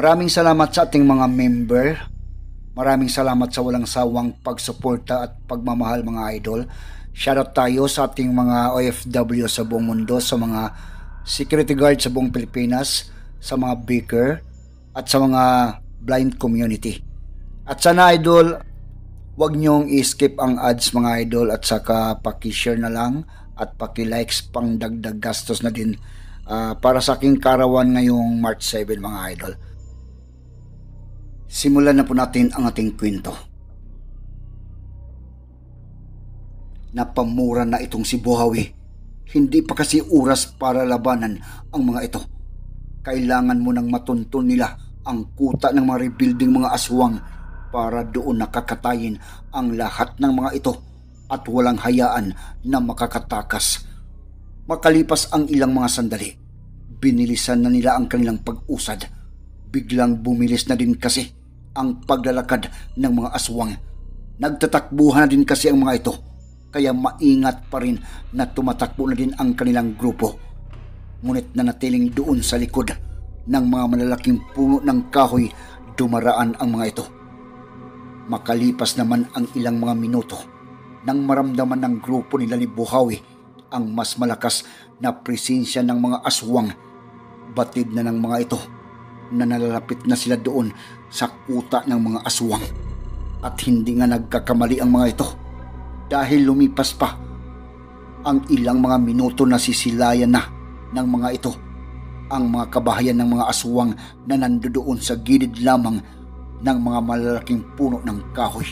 Maraming salamat sa ating mga member. Maraming salamat sa walang sawang pagsuporta at pagmamahal mga idol. Shoutout tayo sa ating mga OFW sa buong mundo, sa mga security guard sa buong Pilipinas, sa mga baker, at sa mga blind community. At sana idol, huwag niyong i-skip ang ads mga idol, at saka paki-share na lang at paki-likes pang dagdag gastos na din para sa aking karawan ngayong March 7 mga idol. Simulan na po natin ang ating kwento. Napamura na itong si Buhawi. Hindi pa kasi oras para labanan ang mga ito. Kailangan mo nang matuntun nila ang kuta ng mga rebuilding mga aswang para doon nakakatayin ang lahat ng mga ito at walang hayaan na makakatakas. Makalipas ang ilang mga sandali, binilisan na nila ang kanilang pag-usad. Biglang bumilis na din kasi ang paglalakad ng mga aswang. Nagtatakbuhan na din kasi ang mga ito, kaya maingat pa rin na tumatakbo na din ang kanilang grupo. Ngunit nanatiling doon sa likod ng mga malalaking puno ng kahoy dumaraan ang mga ito. Makalipas naman ang ilang mga minuto nang maramdaman ng grupo nila ni Buhawi ang mas malakas na presensya ng mga aswang. Batid na ng mga ito na nalalapit na sila doon sa kuta ng mga aswang. At hindi nga nagkakamali ang mga ito, dahil lumipas pa ang ilang mga minuto na sisilayan na ng mga ito ang mga kabahayan ng mga aswang na nandoon sa gilid lamang ng mga malalaking puno ng kahoy.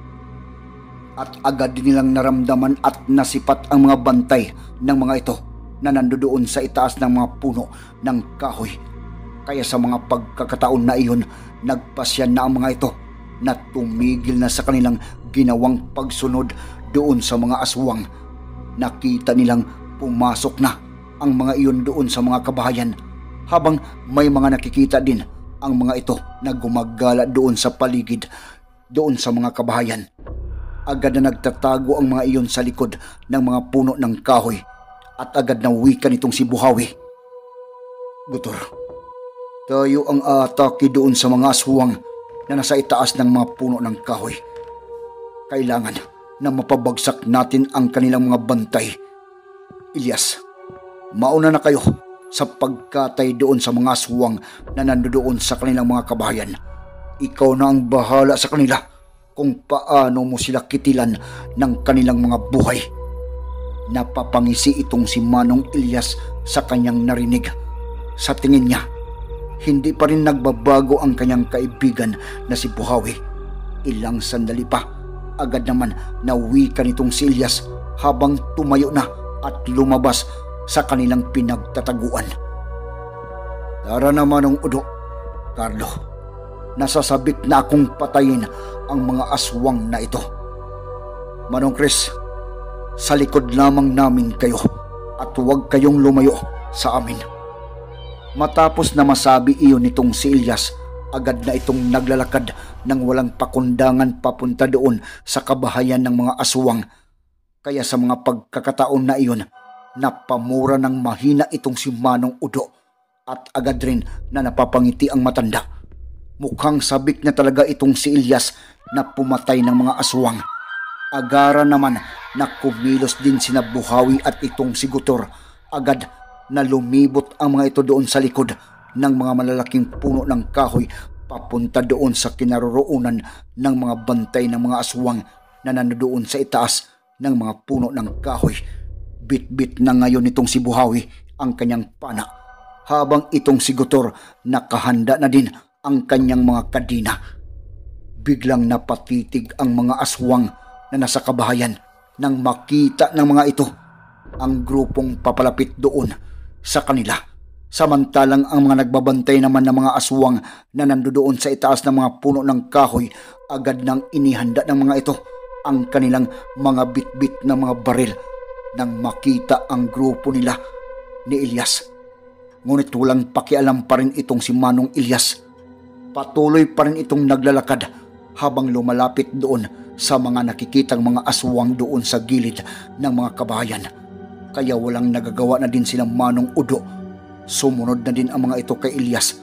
At agad din nilang naramdaman at nasipat ang mga bantay ng mga ito na nandoon sa itaas ng mga puno ng kahoy. Kaya sa mga pagkakataon na iyon, nagpasya na ang mga ito na tumigil na sa kanilang ginawang pagsunod doon sa mga aswang. Nakita nilang pumasok na ang mga iyon doon sa mga kabahayan, habang may mga nakikita din ang mga ito na gumagala doon sa paligid doon sa mga kabahayan. Agad na nagtatago ang mga iyon sa likod ng mga puno ng kahoy at agad na wika nitong si Buhawi. Gutor, tayo ang aatake doon sa mga aswang na nasa itaas ng mga puno ng kahoy. Kailangan na mapabagsak natin ang kanilang mga bantay. Ilyas, mauna na kayo sa pagkatay doon sa mga aswang na nandoon sa kanilang mga kabahayan. Ikaw na ang bahala sa kanila kung paano mo sila kitilan ng kanilang mga buhay. Napapangisi itong si Manong Ilyas sa kanyang narinig. Sa tingin niya, hindi pa rin nagbabago ang kanyang kaibigan na si Buhawi. Ilang sandali pa, agad naman nawika nitong si Ilyas habang tumayo na at lumabas sa kanilang pinagtataguan. Tara na Manong Udo, Carlo, nasasabik na akong patayin ang mga aswang na ito. Manong Chris, sa likod lamang namin kayo at huwag kayong lumayo sa amin. Matapos na masabi iyon nitong si Ilyas, agad na itong naglalakad ng walang pakundangan papunta doon sa kabahayan ng mga aswang. Kaya sa mga pagkakataon na iyon, napamura ng mahina itong si Manong Udo at agad rin na napapangiti ang matanda. Mukhang sabik na talaga itong si Ilyas na pumatay ng mga aswang. Agara naman na kumilos din sina Buhawi at itong si Gutor. Agad na lumibot ang mga ito doon sa likod ng mga malalaking puno ng kahoy papunta doon sa kinaroroonan ng mga bantay ng mga aswang na nandoon sa itaas ng mga puno ng kahoy. Bit-bit na ngayon itong si Buhawi ang kanyang pana, habang itong si Gutor nakahanda na din ang kanyang mga kadina. Biglang napatitig ang mga aswang na nasa kabahayan nang makita ng mga ito ang grupong papalapit doon sa kanila. Samantalang ang mga nagbabantay naman ng mga aswang na nandoon sa itaas ng mga puno ng kahoy, agad nang inihanda ng mga ito ang kanilang mga bit-bit na mga baril nang makita ang grupo nila ni Ilyas. Ngunit walang pakialam pa rin itong si Manong Ilyas. Patuloy pa rin itong naglalakad habang lumalapit doon sa mga nakikitang mga aswang doon sa gilid ng mga kabahayan. Kaya walang nagagawa na din silang Manong Udo. Sumunod na din ang mga ito kay Ilyas,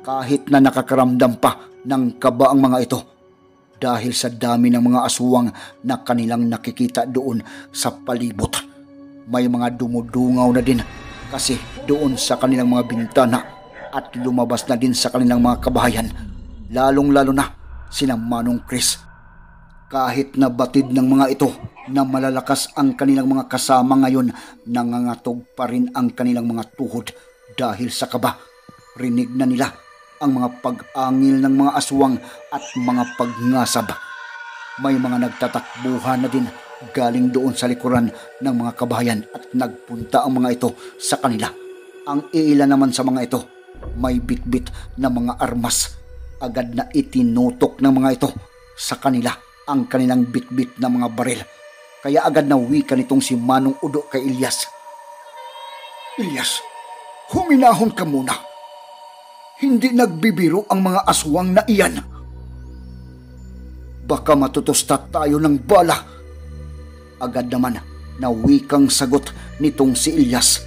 kahit na nakakaramdam pa ng kaba ang mga ito dahil sa dami ng mga aswang na kanilang nakikita doon sa palibot. May mga dumudungaw na din kasi doon sa kanilang mga bintana at lumabas na din sa kanilang mga kabahayan, lalong-lalo na sina Manong Chris. Kahit na batid ng mga ito na malalakas ang kanilang mga kasama ngayon, nangangatog pa rin ang kanilang mga tuhod dahil sa kaba. Rinig na nila ang mga pag-angil ng mga aswang at mga pagngasab. May mga nagtatakbuhan na din galing doon sa likuran ng mga kabahayan at nagpunta ang mga ito sa kanila. Ang ilan naman sa mga ito may bitbit na mga armas. Agad na itinutok ng mga ito sa kanila ang kanilang bitbit na mga baril. Kaya agad na wika nitong si Manong Udo kay Ilyas. "Ilyas, huminahon ka muna. Hindi nagbibiro ang mga aswang na iyan. Baka matutostat tayo ng bala." Agad naman na wikang sagot nitong si Ilyas.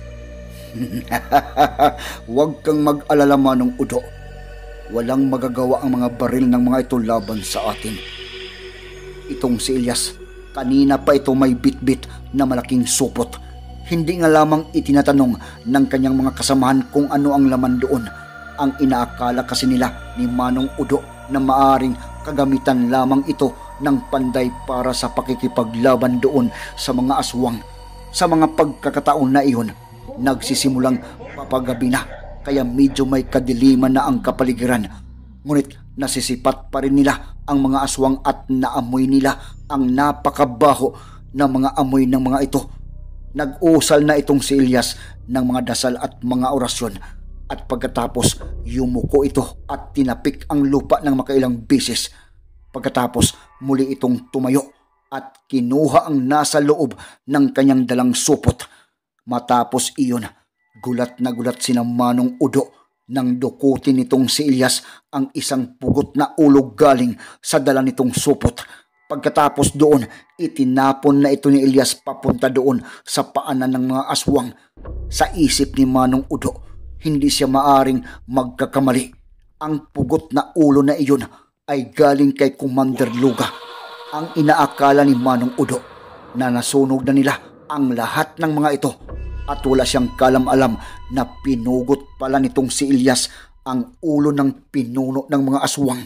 "Huwag kang mag-alala, Manong Udo. Walang magagawa ang mga baril ng mga ito laban sa atin." Itong si Ilyas, kanina pa ito may bitbit na malaking supot. Hindi nga lamang itinatanong ng kanyang mga kasamahan kung ano ang laman doon. Ang inaakala kasi nila ni Manong Udo na maaring kagamitan lamang ito ng panday para sa pakikipaglaban doon sa mga aswang. Sa mga pagkakataon na iyon, nagsisimulang papagabi na, kaya medyo may kadiliman na ang kapaligiran. Ngunit nasisipat pa rin nila ang mga aswang at naamoy nila ang napakabaho na mga amoy ng mga ito. Nag-usal na itong si Ilyas ng mga dasal at mga orasyon, at pagkatapos yumuko ito at tinapik ang lupa ng makailang beses. Pagkatapos muli itong tumayo at kinuha ang nasa loob ng kanyang dalang supot. Matapos iyon, gulat na gulat sina Manong Udo nang dukutin nitong si Ilyas ang isang pugot na ulo galing sa dala nitong supot. Pagkatapos doon, itinapon na ito ni Ilyas papunta doon sa paanan ng mga aswang. Sa isip ni Manong Udo, hindi siya maaring magkakamali. Ang pugot na ulo na iyon ay galing kay Commander Luga. Ang inaakala ni Manong Udo na nasunog na nila ang lahat ng mga ito, at wala siyang kalam-alam na pinugot pala nitong si Ilyas ang ulo ng pinuno ng mga aswang.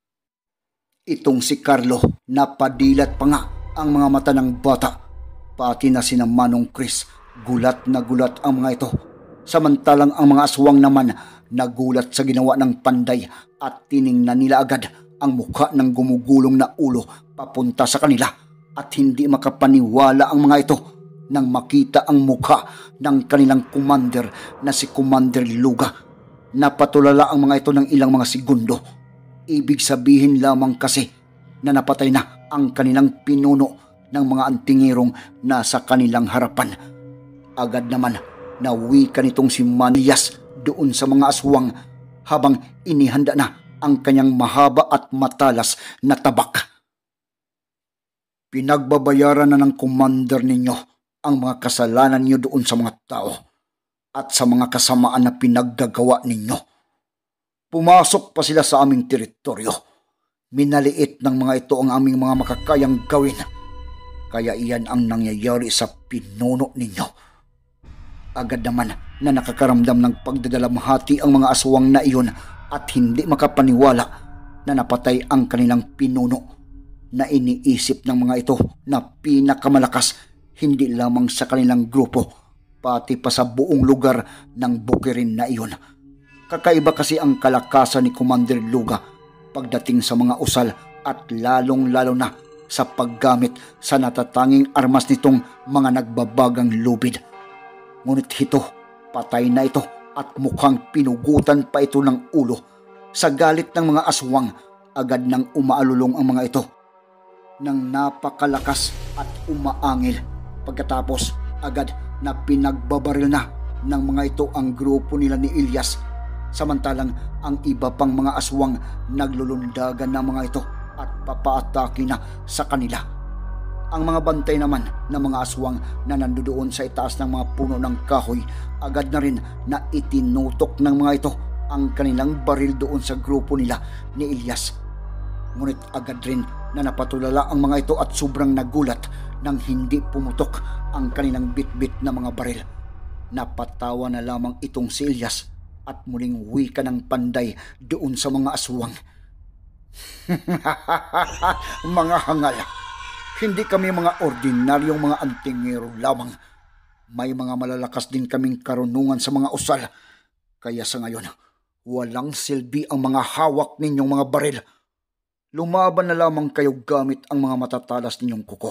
Itong si Carlo, napadilat pa nga ang mga mata ng bata, pati na sina Manong Chris. Gulat na gulat ang mga ito. Samantalang ang mga aswang naman nagulat sa ginawa ng panday at tiningnan nila agad ang mukha ng gumugulong na ulo papunta sa kanila, at hindi makapaniwala ang mga ito nang makita ang mukha ng kanilang commander na si Commander Luga. Napatulala ang mga ito ng ilang mga segundo. Ibig sabihin lamang kasi na napatay na ang kanilang pinuno ng mga antingirong nasa kanilang harapan. Agad naman nawika nitong si Manias doon sa mga aswang habang inihanda na ang kanyang mahaba at matalas na tabak. "Pinagbabayaran na ng commander ninyo ang mga kasalanan niyo doon sa mga tao at sa mga kasamaan na pinaggagawa ninyo. Pumasok pa sila sa aming teritoryo. Minaliit ng mga ito ang aming mga makakayang gawin. Kaya iyan ang nangyayari sa pinuno ninyo." Agad naman na nakakaramdam ng pagdadalamhati ang mga aswang na iyon at hindi makapaniwala na napatay ang kanilang pinuno na iniisip ng mga ito na pinakamalakas hindi lamang sa kanilang grupo, pati pa sa buong lugar ng bukirin na iyon. Kakaiba kasi ang kalakasan ni Commander Luga pagdating sa mga usal, at lalong-lalo na sa paggamit sa natatanging armas nitong mga nagbabagang lubid. Ngunit ito, patay na ito at mukhang pinugutan pa ito ng ulo. Sa galit ng mga aswang, agad nang umaalulong ang mga ito ng napakalakas at umaangil. Pagkatapos, agad na pinagbabaril na ng mga ito ang grupo nila ni Ilyas. Samantalang ang iba pang mga aswang naglulundagan ng mga ito at papaatake na sa kanila. Ang mga bantay naman ng mga aswang na nandoon sa itaas ng mga puno ng kahoy, agad na rin na itinutok ng mga ito ang kanilang baril doon sa grupo nila ni Ilyas. Ngunit agad rin na napatulala ang mga ito at sobrang nagulat nang hindi pumutok ang kanilang bitbit na mga baril. Napatawa na lamang itong si Ilyas at muling wika ng panday doon sa mga aswang. Mga hangal, hindi kami mga ordinaryong mga antingero lamang. May mga malalakas din kaming karunungan sa mga usal. Kaya sa ngayon, walang silbi ang mga hawak ninyong mga baril. Lumaban na lamang kayo gamit ang mga matatalas ninyong kuko.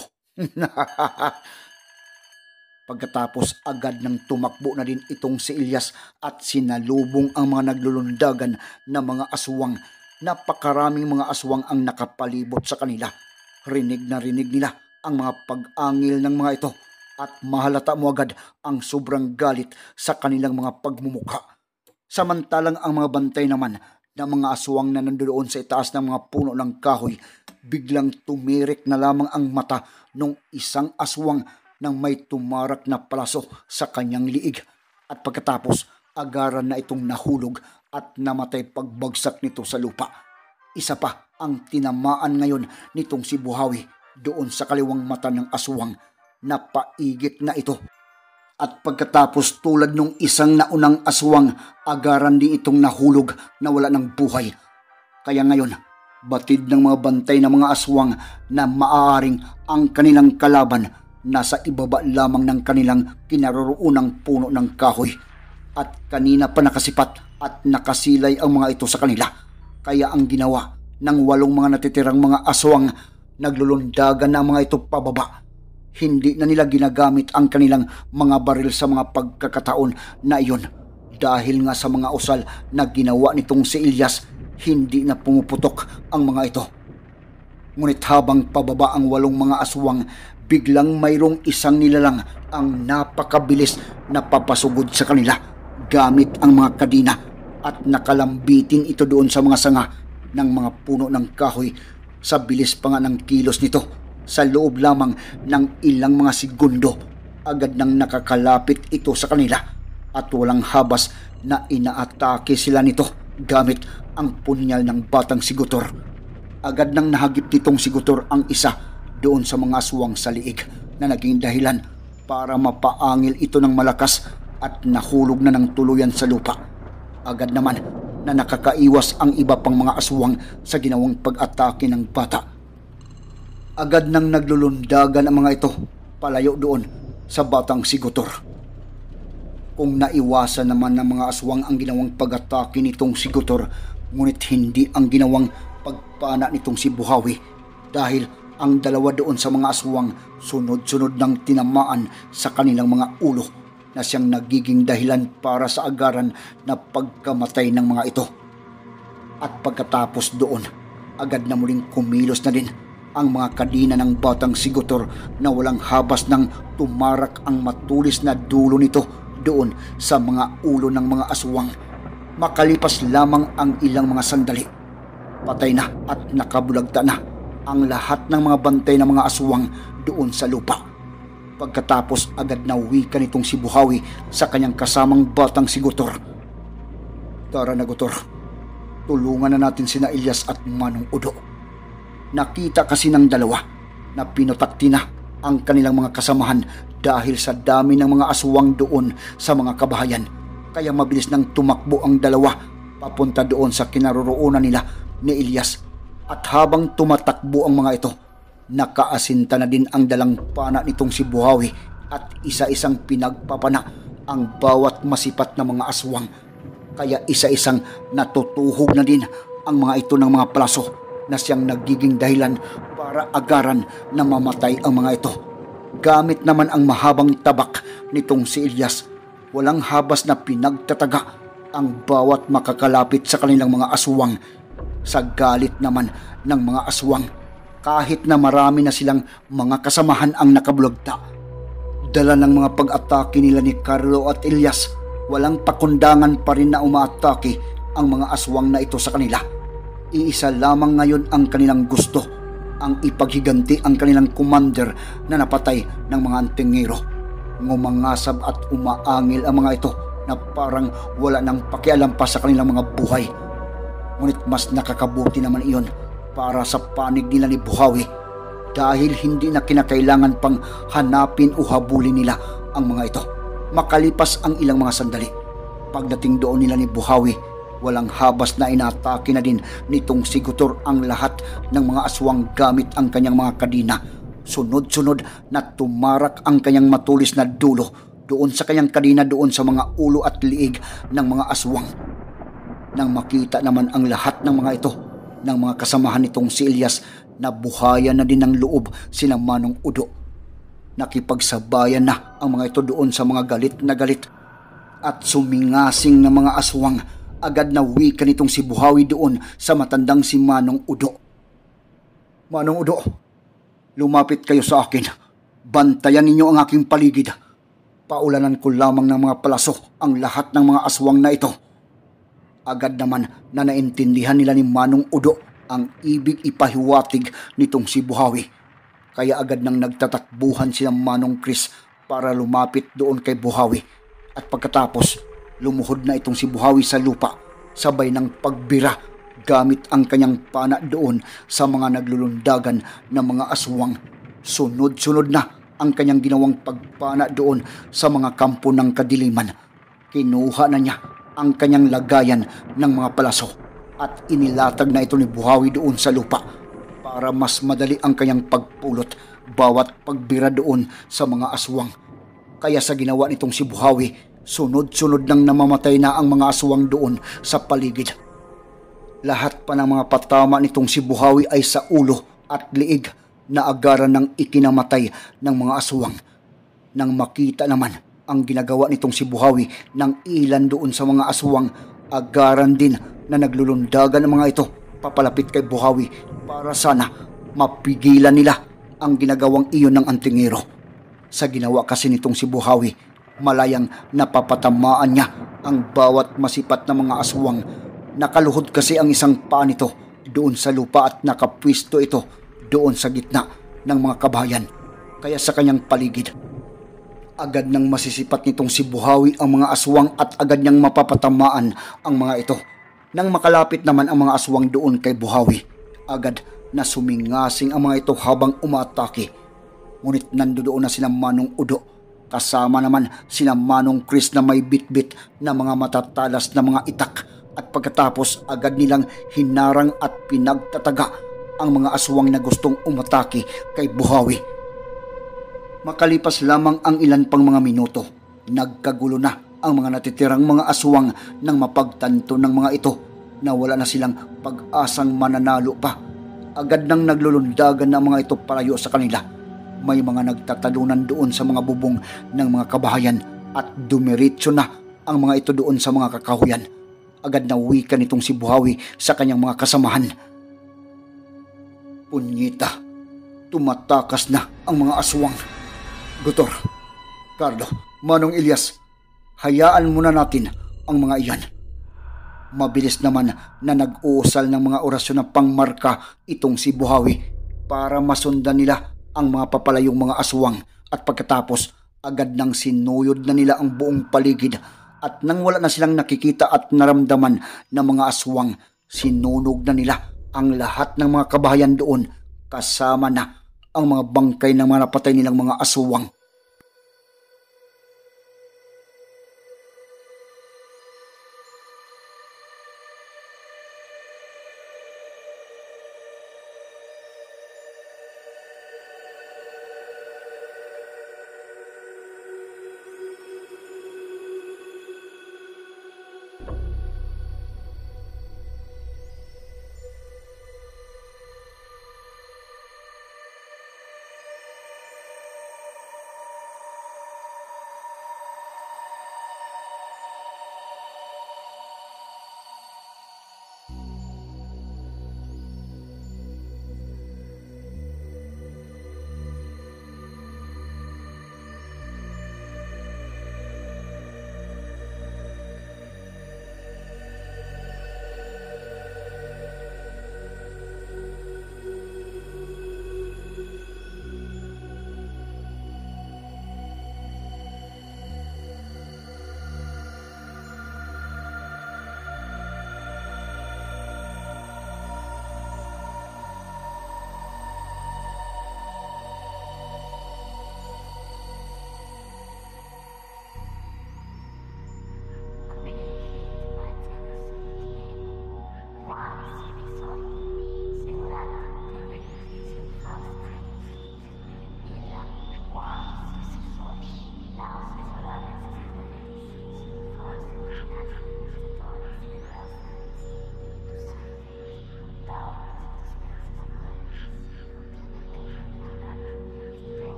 Pagkatapos agad nang tumakbo na din itong si Ilyas at sinalubong ang mga naglulundagan na mga aswang. Napakaraming mga aswang ang nakapalibot sa kanila. Rinig na rinig nila ang mga pag-angil ng mga ito at mahalata mo agad ang sobrang galit sa kanilang mga pagmumukha. Samantalang ang mga bantay naman ng mga aswang na nandoon sa itaas ng mga puno ng kahoy, biglang tumirik na lamang ang mata ng isang aswang nang may tumarak na palaso sa kanyang liig. At pagkatapos, agaran na itong nahulog at namatay pagbagsak nito sa lupa. Isa pa ang tinamaan ngayon nitong si Buhawi doon sa kaliwang mata ng aswang. Napaigit na ito. At pagkatapos tulad nung isang naunang aswang, agaran din itong nahulog na wala ng buhay. Kaya ngayon, batid ng mga bantay ng mga aswang na maaaring ang kanilang kalaban nasa ibaba lamang ng kanilang kinaroroonang puno ng kahoy. At kanina pa nakasipat at nakasilay ang mga ito sa kanila. Kaya ang ginawa ng 8 mga natitirang mga aswang, naglulundagan na ang mga ito pababa. Hindi na nila ginagamit ang kanilang mga baril sa mga pagkakataon na iyon. Dahil nga sa mga usal na ginawa nitong si Ilyas, hindi na pumuputok ang mga ito. Ngunit habang pababa ang 8 mga aswang, biglang mayroong isang nilalang ang napakabilis na papasugod sa kanila gamit ang mga kadina at nakalambitin ito doon sa mga sanga ng mga puno ng kahoy. Sa bilis pa nga ng kilos nito, sa loob lamang ng ilang mga segundo, agad nang nakakalapit ito sa kanila at walang habas na inaatake sila nito gamit ang punyal ng batang sigutor. Agad nang nahagip nitong sigutor ang isa doon sa mga aswang sa liig na naging dahilan para mapaangil ito ng malakas at nahulog na ng tuluyan sa lupa. Agad naman na nakakaiwas ang iba pang mga aswang sa ginawang pag-atake ng bata. Agad nang naglulundagan ang mga ito palayo doon sa batang sigutor. Kung naiwasan naman ng mga aswang ang ginawang pag-atake nitong sigutor, ngunit hindi ang ginawang pagpana nitong si Buhawi dahil ang 2 doon sa mga aswang sunod-sunod ng tinamaan sa kanilang mga ulo na siyang nagiging dahilan para sa agaran na pagkamatay ng mga ito. At pagkatapos doon, agad na muling kumilos na din ang mga kadina ng batang sigutor na walang habas nang tumarak ang matulis na dulo nito doon sa mga ulo ng mga aswang. Makalipas lamang ang ilang mga sandali, patay na at nakabulagta na ang lahat ng mga bantay ng mga aswang doon sa lupa. Pagkatapos agad na wika nitong si Buhawi sa kanyang kasamang batang sigutor. Tara na, Gutor, tulungan na natin sina Ilyas at Manong Udo. Nakita kasi ng dalawa na pinutakti na ang kanilang mga kasamahan dahil sa dami ng mga aswang doon sa mga kabahayan. Kaya mabilis nang tumakbo ang dalawa papunta doon sa kinaroroonan nila ni Ilyas. At habang tumatakbo ang mga ito, nakaasinta na din ang dalang pana nitong si Buhawi at isa-isang pinagpapana ang bawat masipat na mga aswang. Kaya isa-isang natutuhog na din ang mga ito ng mga palaso na siyang nagiging dahilan para agaran na mamatay ang mga ito. Gamit naman ang mahabang tabak nitong si Ilyas, walang habas na pinagtataga ang bawat makakalapit sa kanilang mga aswang. Sa galit naman ng mga aswang, kahit na marami na silang mga kasamahan ang nakabulagta, dala ng mga pag-atake nila ni Carlo at Ilyas, walang pakundangan pa rin na umaatake ang mga aswang na ito sa kanila. Iisa lamang ngayon ang kanilang gusto, ang ipaghiganti ang kanilang commander na napatay ng mga antingero. Ngumangasab at umaangil ang mga ito na parang wala nang pakialam pa sa kanilang mga buhay. Ngunit mas nakakabuti naman iyon para sa panig nila ni Buhawi dahil hindi na kinakailangan pang hanapin o habulin nila ang mga ito. Makalipas ang ilang mga sandali, pagdating doon nila ni Buhawi, walang habas na inatake na din nitong si Gutor ang lahat ng mga aswang gamit ang kanyang mga kadina. Sunod-sunod na tumarak ang kanyang matulis na dulo doon sa kanyang kadina doon sa mga ulo at liig ng mga aswang. Nang makita naman ang lahat ng mga ito ng mga kasamahan nitong si Ilyas, nabuhayan na din ng loob sina Manong Udo. Nakipagsabayan na ang mga ito doon sa mga galit na galit at sumingasing na mga aswang. Agad na wika nitong si Buhawi doon sa matandang si Manong Udo. Manong Udo, lumapit kayo sa akin. Bantayan ninyo ang aking paligid. Paulanan ko lamang ng mga palaso ang lahat ng mga aswang na ito. Agad naman na naintindihan nila ni Manong Udo ang ibig ipahiwatig nitong si Buhawi. Kaya agad nang nagtatakbuhan sila Manong Chris para lumapit doon kay Buhawi. At pagkatapos, lumuhod na itong si Buhawi sa lupa sabay ng pagbira gamit ang kanyang pana doon sa mga naglulundagan ng mga aswang. Sunod-sunod na ang kanyang ginawang pagpana doon sa mga kampo ng kadiliman. Kinuha na niya ang kanyang lagayan ng mga palaso at inilatag na ito ni Buhawi doon sa lupa para mas madali ang kanyang pagpulot bawat pagbira doon sa mga aswang. Kaya sa ginawa nitong si Buhawi, sunod-sunod nang namamatay na ang mga aswang doon sa paligid. Lahat pa ng mga patama nitong si Buhawi ay sa ulo at liig na agaran ng ikinamatay ng mga aswang. Nang makita naman ang ginagawa nitong si Buhawi ng ilan doon sa mga aswang, agaran din na naglulundagan ng mga ito papalapit kay Buhawi para sana mapigilan nila ang ginagawang iyon ng antingero. Sa ginawa kasi nitong si Buhawi, malayang napapatamaan niya ang bawat masipat na mga aswang. Nakaluhod kasi ang isang paa nito doon sa lupa at nakapwisto ito doon sa gitna ng mga kabayan. Kaya sa kanyang paligid, agad nang masisipat nitong si Buhawi ang mga aswang at agad niyang mapapatamaan ang mga ito. Nang makalapit naman ang mga aswang doon kay Buhawi, agad na sumingasing ang mga ito habang umatake. Ngunit nandoon na sila Manong Udo, kasama naman sina Manong Chris na may bitbit na mga matatalas na mga itak, at pagkatapos agad nilang hinarang at pinagtataga ang mga aswang na gustong umatake kay Buhawi. Makalipas lamang ang ilan pang mga minuto, nagkagulo na ang mga natitirang mga aswang nang mapagtanto ng mga ito na wala na silang pag-asang mananalo pa. Agad nang naglulundagan na mga ito palayo sa kanila. May mga nagtatalunan doon sa mga bubong ng mga kabahayan at dumiretso na ang mga ito doon sa mga kakahuyan. Agad na wika nitong si Buhawi sa kanyang mga kasamahan. Punyita, tumatakas na ang mga aswang. Gutor, Carlo, Manong Ilyas, hayaan muna natin ang mga iyan. Mabilis naman na nag-uusal ng mga orasyon na pangmarka itong si Buhawi para masundan nila ang mga papalayong mga aswang, at pagkatapos agad nang sinuyod na nila ang buong paligid, at nang wala na silang nakikita at naramdaman ng mga aswang, sinunog na nila ang lahat ng mga kabahayan doon kasama na ang mga bangkay ng mga napatay nilang mga aswang.